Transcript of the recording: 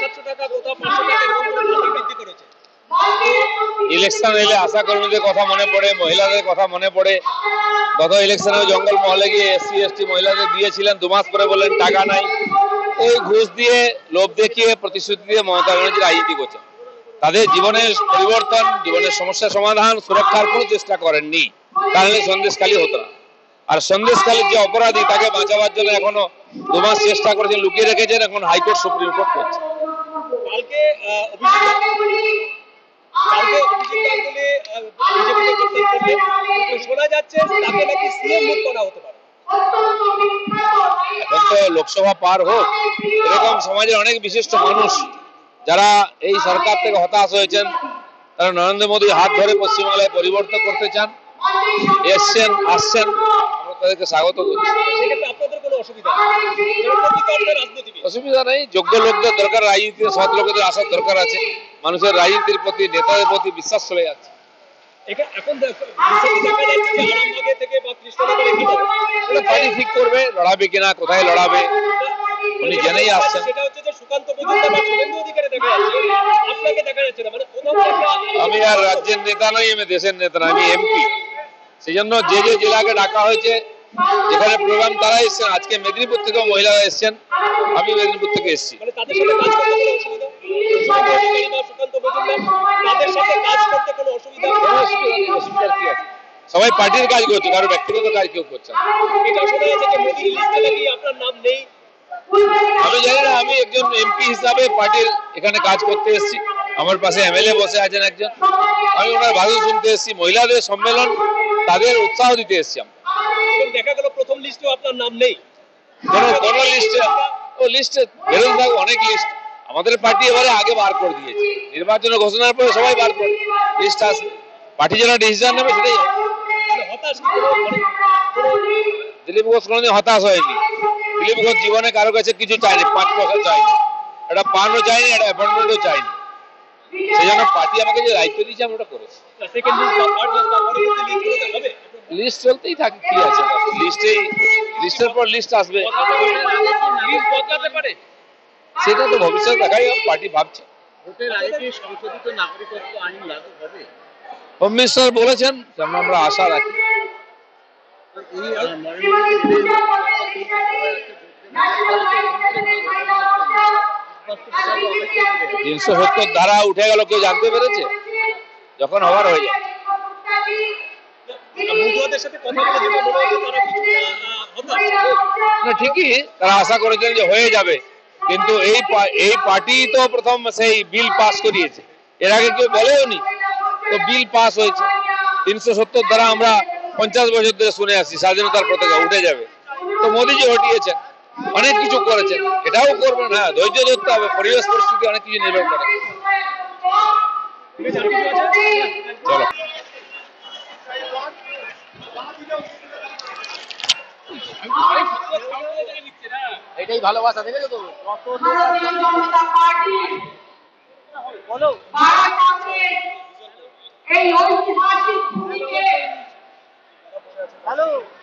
750 টাকা কোথাও 500 টাকা এরকম করে ভাতা বৃদ্ধি করেছে। ইলেকশন এলে আশা কর্মীদের কথা মনে পড়ে, মহিলাদের কথা মনে পড়ে। গত ইলেকশনে জঙ্গল মহলে গিয়ে এসসি এসটি মহিলাদের দিয়েছিলেন, 2 মাস পরে বললেন টাকা নাই। এই ঘুষ দিয়ে, লোভ দেখিয়ে, প্রতিশ্রুতি দিয়ে মমতা ব্যানার্জি রাজনীতি করছেন। তাদের জীবনের পরিবর্তন, জীবনের সমস্যা সমাধান, সুরক্ষার কোনো চেষ্টা করেননি, তাহলে সন্দেশখালী হতো না। আর সন্দেশখালীর যে অপরাধী তাকে বাঁচাবার জন্য এখনো 2 মাস চেষ্টা করেছেন, লুকিয়ে রেখেছেন, এখন হাইকোর্ট সুপ্রিম কোর্ট করছে। কালকে অভিজিৎ গাঙ্গুলি বিজেপিতে যোগদান করলেন, শোনা যাচ্ছে তাকে নাকি সিএম মুখ করা হতে পারে। এখন তো লোকসভা পার হোক, এরকম সমাজের অনেক বিশিষ্ট মানুষ যারা এই সরকার থেকে হতাশ হয়েছেন, তারা নরেন্দ্র মোদীর হাত ধরে পশ্চিমবাংলায় পরিবর্তন করতে চান, এসছেন, আসছেন, আমরা তাদেরকে স্বাগত করছি। সেক্ষেত্রে আপনাদের কোনো অসুবিধা অসুবিধা নেই, যোগ্য লোকদের দরকার, রাজনীতিতে সৎ লোকদের আসার দরকার আছে। মানুষের রাজনীতির প্রতি, নেতাদের প্রতি বিশ্বাস চলে যাচ্ছে। এখন দেখা যাচ্ছে যে আরামবাগে থেকে বা কৃষ্ণনগরে পার্টি ঠিক করবে লড়াবে কিনা, কোথায় লড়াবে, উনি জেনেই আসছেন। সেটা হচ্ছে যে সুকান্ত মজুমদার বা শুভেন্দু অধিকারী দেখা যাচ্ছে, আপনাকে দেখা যাচ্ছে না। মানে আমি আর রাজ্যের নেতা নই, আমি দেশের নেতা, আমি এমপি। সেই জন্য যে যে জেলাকে ডাকা হয়েছে, যেখানে প্রোগ্রাম তারা এসছেন। আজকে মেদিনীপুর থেকেও মহিলারা এসছেন, আমি মেদিনীপুর থেকে এসেছি। তাদের সাথে কাজ করতে কোনো অসুবিধা, সুকান্ত মজুমদার তাদের সাথে কাজ করতে কোনো অসুবিধা? অসুবিধার কি আছে? সবাই পার্টির কাজ করছে, কারো ব্যক্তিগত কাজ কেউ করছে না। এটা শোনা যাচ্ছে যে মোদির লিস্টে নাকি আপনার নাম নেই। আমি জানি না, আমি একজন এমপি হিসাবে পার্টির এখানে কাজ করতে এসেছি। আমার পাশে এমএলএ বসে আছেন একজন, আমি ওনার ভাষণ শুনতে এসেছি। মহিলাদের সম্মেলন, তাদের উৎসাহ দিতে এসেছি। এবং দেখা গেল প্রথম লিস্টেও আপনার নাম নেই। কোন লিস্টে? ও লিস্টে বেরোতে থাকবে, অনেক লিস্ট। আমাদের পার্টি এবারে আগে বার করে দিয়েছে, নির্বাচনের ঘোষণার পরে সবাই বার করে লিস্ট আসবে। পার্টি যেন ডিসিশন নেবে সেটাই। হতাশ দিলীপ ঘোষ কোনোদিন হতাশ হয়নি। দিলীপ ঘোষ জীবনে কারো কাছে কিছু চায়নি, 5 পয়সা চায়নি, একটা পানও চাইনি, একটা অ্যাপয়েন্টমেন্টও চাইনি। সেই জন্য পার্টি আমাকে যে দায়িত্ব দিয়েছে আমি ওটা করেছি। লিস্ট চলতেই থাকে, কি আছে, লিস্টের পর লিস্ট আসবে। সেটা তো ভবিষ্যৎ দেখাই, পার্টি ভাবছে। হোম মিনিস্টার বলেছেন, যেমন আমরা আশা রাখি। 370 ধারা উঠে গেল, কেউ জানতে পেরেছে? যখন হওয়ার হয়ে যায়। ঠিকই, তারা আশা করেছেন যে হয়ে যাবে, কিন্তু এই পার্টি তো প্রথম সেই বিল পাস করিয়েছে, এর আগে কেউ বলেও নি। তো বিল পাস হয়েছে, 370 ধারা আমরা 50 বছর ধরে শুনে আসছি, স্বাধীনতার পতাকা উঠে যাবে। তো মোদীজি হটিয়েছেন, অনেক কিছু করেছেন, এটাও করবেন। হ্যাঁ, ধৈর্য ধরতে হবে, পরিবেশ পরিস্থিতি অনেক কিছু নির্ভর করে। চলো। এটাই ভালোবাসা, দেখেছো তো? বলো এই ঐতিহাসিক ভূমিকে হ্যালো।